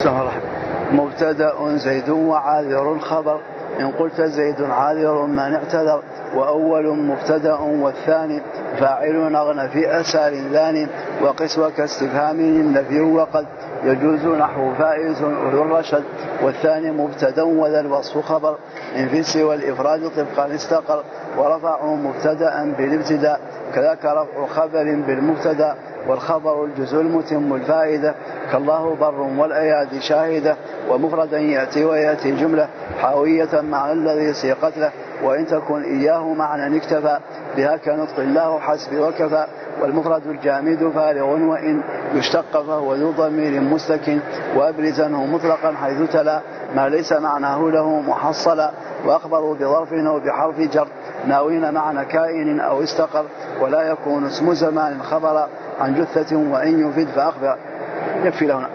مبتدأ زيد وعاذر خبر إن قلت زيد عاذر من اعتذر وأول مبتدأ والثاني فاعل أغنى في أسال ذاني وقس كاستفهام النفي وقد يجوز نحو فائز أولو الرشد والثاني مبتدأ وذا الوصف خبر إن في سوى الإفراد طبقا استقر ورفع مبتدأ بالابتداء كذاك رفع خبر بالمبتدأ والخبر الجزء المتم الفائدة كالله بر والأيادي شاهدة ومفردا يأتي ويأتي جملة حاوية معنى الذي سيقت له وإن تكن إياه معنى اكتفى بها كنطق الله حسب وكفى والمفرد الجامد فارغ وإن يشتق فهو ذو ضمير مستكن وأبرزنه مطلقا حيث تلا ما ليس معناه له محصلا وأخبروا بظرف أو بحرف جر ناوين معنى كائن أو استقر ولا يكون اسم زمان خبرا عن جثة وإن يفيد فأخبر. يكفي لهنا.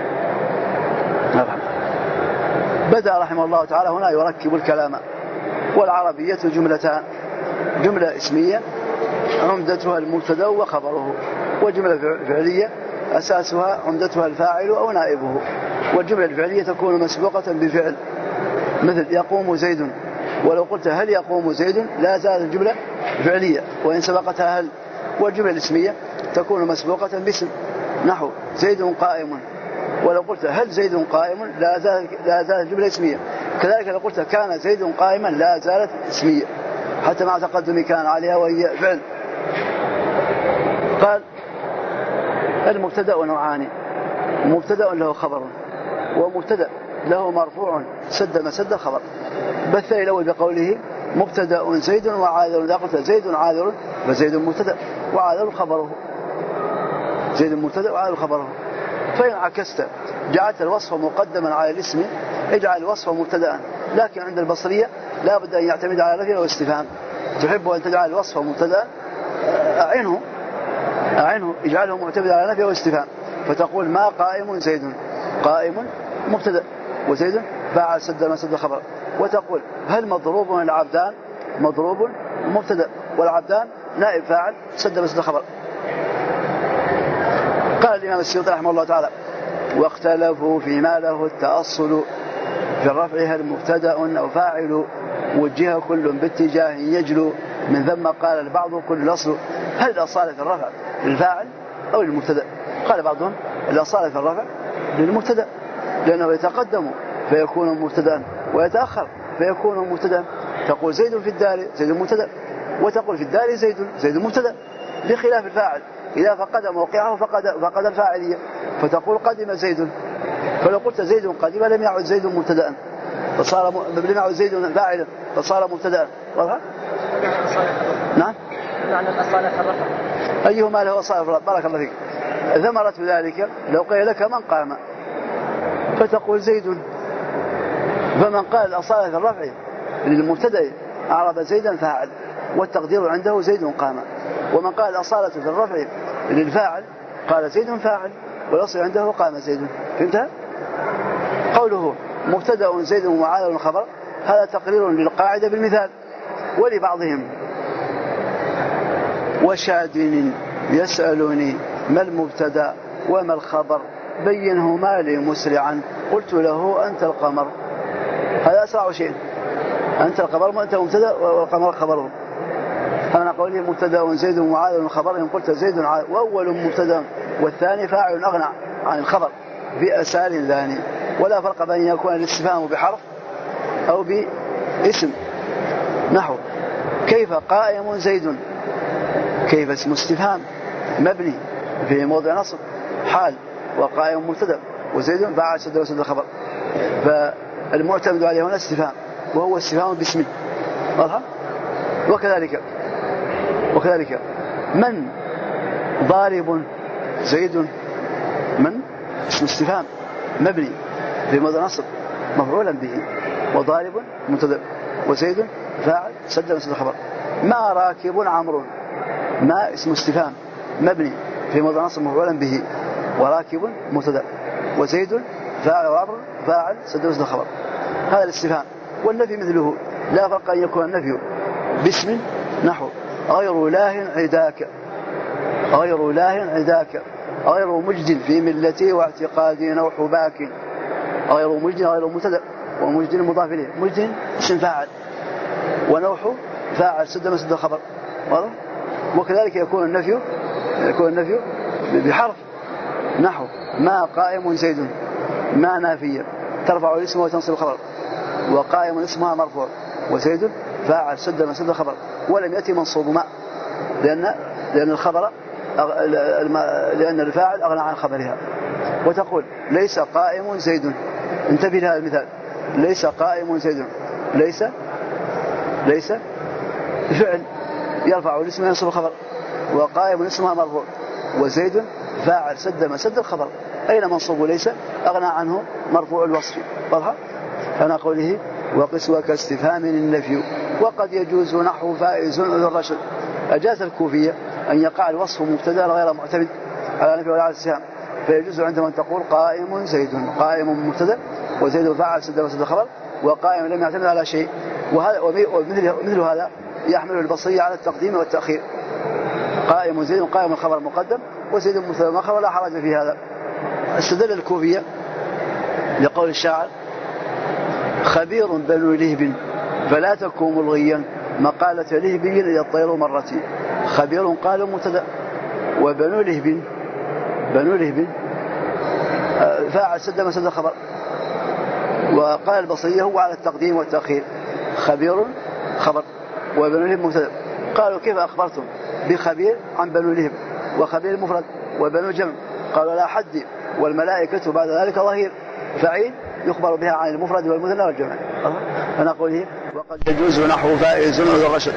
بدأ رحمه الله تعالى هنا يركب الكلام. والعربية جملتان: جملة اسمية عمدتها المبتدأ وخبره، وجملة فعلية أساسها عمدتها الفاعل أو نائبه. والجملة الفعلية تكون مسبوقة بفعل مثل يقوم زيد، ولو قلت هل يقوم زيد لا زالت الجملة فعلية وإن سبقتها هل. والجملة الاسمية تكون مسبوقة باسم نحو زيد قائم، ولو قلت هل زيد قائم لا زالت الجملة اسمية. كذلك لو قلت كان زيد قائما لا زالت اسمية حتى مع تقدم كان عليها وهي فعل. قال المبتدأ نوعان: مبتدأ له خبر ومبتدأ له مرفوع سد مسد خبر. بث الأول بقوله مبتدأ زيد وعاذر. إذا قلت زيد عاذر فزيد مبتدأ وعاذر خبره، زيد مبتدأ وعاذر خبره. فإن عكست جعلت الوصف مقدما على الاسم اجعل الوصف مبتدأ، لكن عند البصرية لا بد أن يعتمد على نفي واستفهام. تحب أن تجعل الوصف مبتدأ أعنه اجعله معتمد على نفي واستفهام، فتقول ما قائم زيد، قائم مبتدأ وزيد فاعل سد مسد خبر. وتقول هل مضروب العبدان، مضروب مبتدأ والعبدان نائب فاعل سد مسد خبر. قال الإمام السيوطي رحمه الله تعالى: واختلفوا فيما له التأصل في الرفع هل مبتدأ أو فاعل وجه كل باتجاه يجلو من ثم قال البعض كل الأصل. هل الأصالة في الرفع للفاعل أو للمبتدأ؟ قال بعضهم الأصالة في الرفع للمبتدأ لأنه يتقدم فيكون مبتدأ ويتأخر فيكون مبتدأ. تقول زيد في الدار زيد مبتدأ، وتقول في الدار زيد مبتدأ، بخلاف الفاعل إذا فقد موقعه فقد الفاعلية، فتقول قدم زيد. فلو قلت زيد قدم لم يعد زيد مبتدأ لم يعد زيد فاعلا فصار مبتدأ. واضح؟ نعم. معنى الأصالة في الرفع أيهما له أصالة في الرفع؟ بارك الله فيك. ثمرة ذلك لو قيل لك من قام فتقول زيد، فمن قال الأصالة في الرفع للمبتدأ أعرب زيدا فاعل والتقدير عنده زيد قام. ومن قال الأصالة في الرفع للفاعل قال زيد فاعل والأصل عنده قام زيد. فهمتها؟ قوله مبتدأ زيد وعاذر خبر هذا تقرير للقاعدة بالمثال. ولبعضهم وشادن يسألني ما المبتدأ وما الخبر بينهما لي مسرعا قلت له أنت القمر. هذا أسرع شيء، أنت القمر وأنت مبتدأ والقمر خبره. فأنا قولي مبتدأ زيد وعاذر خبر إن قلت زيد عاذر وأول مبتدأ والثاني فاعل أغنى عن الخبر في أسال ذاني. ولا فرق بين يكون الاستفهام بحرف أو باسم نحو كيف قائم زيد، كيف اسم استفهام مبني في موضع نصب حال وقائم مبتدأ وزيد فاعل سد وسد الخبر. فالمعتمد عليه هنا استفهام وهو استفهام باسم. واضح؟ وكذلك من ضارب زيد، من اسم استفهام مبني في موضع نصب مفعولا به وضارب مبتدأ وزيد فاعل سد وسد الخبر. ما راكب عمرو، ما اسم استفهام مبني في موضع نصب مفعولا به وراكب مبتدأ وزيد فاعل وعمرو فاعل سد وسد الخبر. هذا الاستفهام. والنفي مثله لا فرق أن يكون النفي باسم نحو غير لاه عداك، غير لاه عداك غير مجد في ملتي واعتقادي نوح باك غير مجد غير مبتدأ، ومجد مضاف إليه. مجد اسم فاعل، ونوح فاعل سد مسد الخبر، واضح؟ وكذلك يكون النفي بحرف، نحو ما قائم زيد، ما نافية ترفع الاسم وتنصب الخبر، وقائم اسمها مرفوع، وزيد فاعل سد مسد الخبر، ولم يأتي منصوب ما، لأن الخبر لأن الفاعل أغنى عن خبرها. وتقول ليس قائم زيد، انتبه لهذا المثال، ليس قائم زيد، ليس فعل يرفع الاسم وينصب الخبر، وقائم اسمها مرفوع، وزيد فاعل سد مسد الخبر. أين منصوب ليس؟ أغنى عنه مرفوع الوصف، واضح؟ فأنا قوله وقسوة كاستفهام النفي، وقد يجوز نحو فائز ذو الرشد. أجاز الكوفية أن يقع الوصف مبتدا غير معتمد على نفي ولا على استفهام، فيجوز عندما تقول قائم زيد، قائم مبتدا وزيد فاعل سد مسد الخبر، وقائم لم يعتمد على شيء. ومثل هذا يحمل البصري على التقديم والتأخير، قائم زيد قائم الخبر مقدم وزيد مبتدا مؤخر ولا حرج في هذا. استدل الكوفية لقول الشاعر خبير بنو لهب فلا تكون ملغيا مقالة لهبي إذا الطير مرتي. خبير قالوا مبتدا، وبنو لهب فاعل سد مسد الخبر، وقال البصري هو على التقديم والتأخير، خبير خبر وبنو لهب مبتدا. قالوا كيف أخبرتم بخبير عن بنو لهب وخبير مفرد وبنو جمع؟ قالوا لا حد، والملائكة بعد ذلك ظهير، فعيل يخبر بها عن المفرد والمثنى والجمع. أنا أقول وقد يجوز نحو فائز ذو الرشد.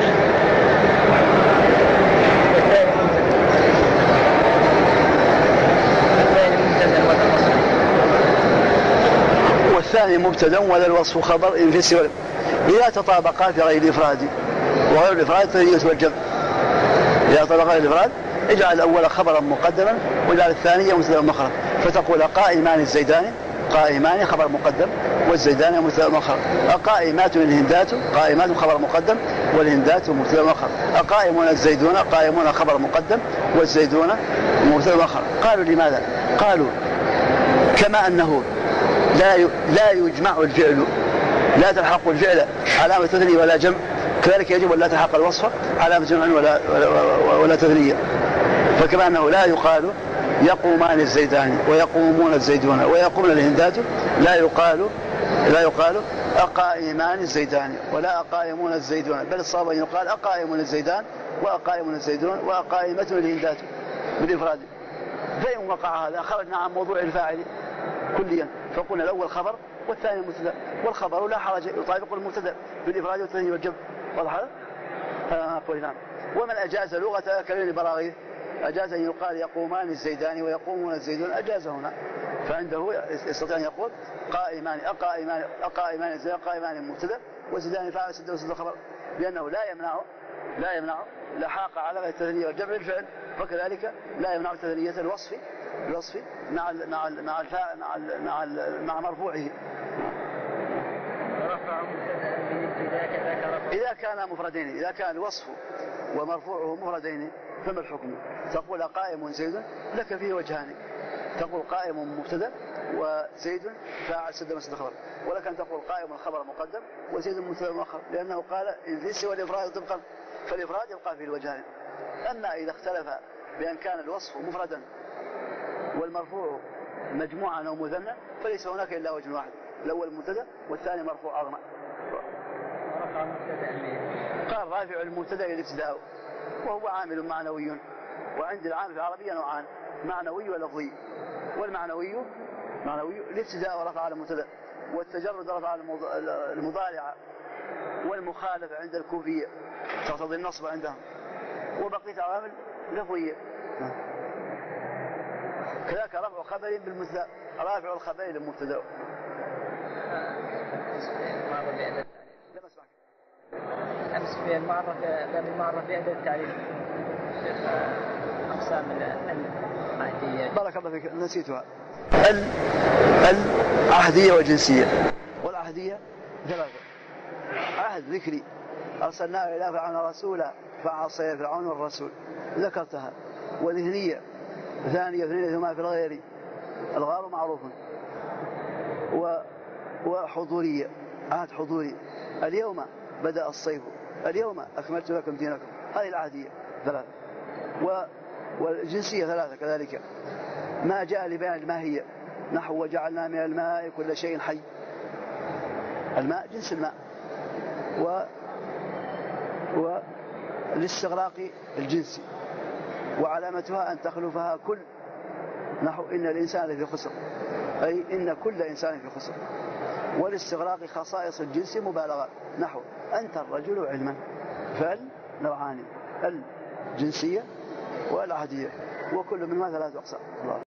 والثاني مبتدا ولا الوصف خبر إن في السوى إذا تطابقا في غير الإفراد، وغير الإفراد تجوز والجمع. إذا تطابقا الإفراد اجعل الأول خبرا مقدما واجعل الثاني مبتدا مؤخرا، فتقول قائمان الزيدان، قائمان خبر مقدم والزيدان مبتدا مؤخر. قائمات الهندات، قائمات خبر مقدم والهندات مبتدا مؤخر. قائمون الزيدون، قائمون خبر مقدم والزيدون مبتدا مؤخر. قالوا لماذا؟ قالوا كما أنه لا يجمع الفعل، لا تلحق الفعل علامة تثنية ولا جمع، كذلك يجب أن لا تلحق الوصف علامة جمع ولا تثنية. فكما أنه لا يقال يقومان الزيدان ويقومون الزيدون ويقومون الهندات، لا يقال أقائمان الزيدان ولا أقائمون الزيدون، بل الصواب أن يقال أقائمون الزيدان وأقائمون الزيدون وأقائمة الهندات بالإفراد. فإن وقع هذا خرجنا عن موضوع الفاعل كليا، فقلنا الأول خبر والثاني مبتدا، والخبر لا حرج يطابق المبتدا بالإفراد والتثنية والجمع، واضح هذا؟ أقول نعم. ومن أجاز لغة كلمة براغيث أجاز أن يقال يقومان الزيدان ويقومون الزيدون، أجاز هنا، فعنده يستطيع أن يقول أقائمان الزيدان قائمان المبتدا والزيدان فاعل سد وسد الخبر، لأنه لا يمنع لحاق على التثنية والجمع الفعل، وكذلك لا يمنع تثنية الوصف مع مرفوعه. إذا كان مفردين، إذا كان الوصف ومرفوعه مفردين فما الحكم؟ تقول قائم زيد لك فيه وجهان، تقول قائم مبتدا وزيد فاعل سد مسد الخبر، ولك أن تقول قائم الخبر مقدم وزيد مبتدا مؤخر، لأنه قال إن في سوى الإفراد طبقا، فالإفراد يبقى فيه الوجهان. أما إذا اختلف بأن كان الوصف مفردا والمرفوع مجموعا أو مثنى فليس هناك إلا وجه واحد، الأول مبتدا والثاني مرفوع أغنى. قال رافع المبتدا الابتداء وهو عامل معنوي، وعند العامل في العربية نوعان، معنوي ولفظي. والمعنوي الابتداء ورفع على المبتدا، والتجرد رفع على المضارع، والمخالفة عند الكوفية تقتضي النصب عندهم، وبقية عوامل لفظية. كذلك رفع خبر بالمبتدا، رافع الخبر للمبتدا. أمس في المعرفة بأداة التعريف أقسام العهدية. بارك الله فيك، نسيتها. العهدية والجنسية. والعهدية ثلاثة: عهد ذكري أرسلناه إلى فرعون رسولا فعصي فرعون الرسول، ذكرتها. وذهنية ثانية اثنين ثم في الغير، الغار معروف. وحضورية، عهد حضوري. اليوم بدأ الصيف، اليوم أكملت لكم دينكم، هذه العهدية ثلاثة. والجنسية ثلاثة كذلك، ما جاء لبيان الماهية، نحو وجعلنا من الماء كل شيء حي، الماء جنس الماء. والاستغراق الجنسي، وعلامتها أن تخلفها كل، نحو إن الإنسان في خسر، أي إن كل إنسان في خسر. والاستغراق خصائص الجنس مبالغة، نحو أنت الرجل علما. فالنوعان الجنسية والعهدية، وكل منها ثلاث أقسام.